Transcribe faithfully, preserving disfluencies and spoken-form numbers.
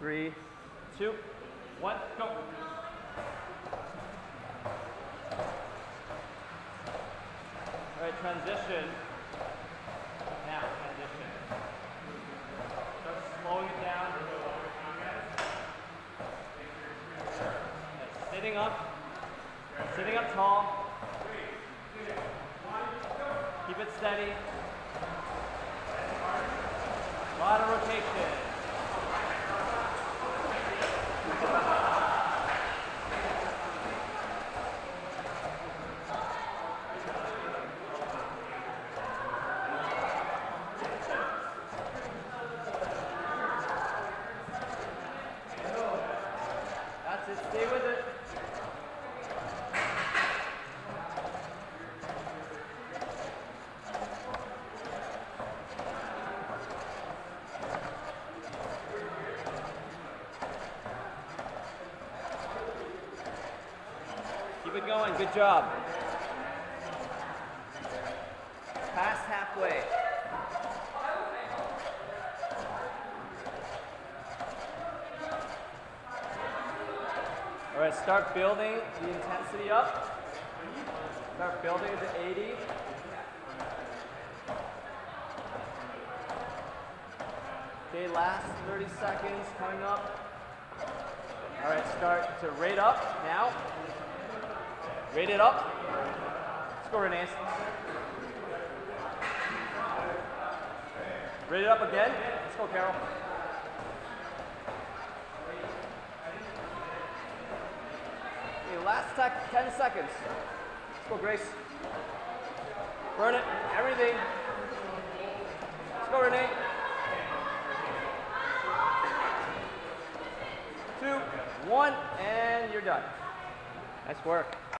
Three, two, one, go. All right, transition. Now, transition. Start slowing it down. Okay, sitting up. Sitting up tall. Keep it steady. A lot of rotation. That's it, stay with it. Keep it going, good job. Past halfway. All right, start building the intensity up. Start building to eighty. Okay, last thirty seconds coming up. All right, start to rate up now. Rate it up. Let's go, Renee. Rate it up again. Let's go, Carol. Okay, last tech, ten seconds. Let's go, Grace. Burn it. Everything. Let's go, Renee. Two, one, and you're done. Nice work.